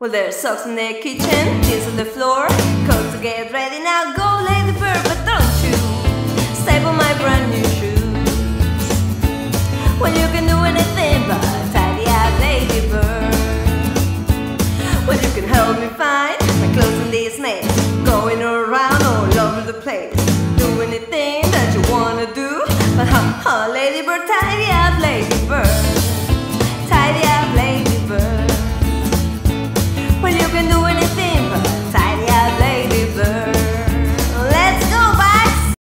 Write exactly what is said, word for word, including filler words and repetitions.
Well, there's socks in the kitchen, tears on the floor, coats to get ready. Now go, Ladybird, but don't you step on my brand new shoes. Well, you can do anything but tidy up, Ladybird. Well, you can help me find my clothes in this mess, going around all over the place. Do anything that you wanna do, but ha ha, Ladybird, tidy up.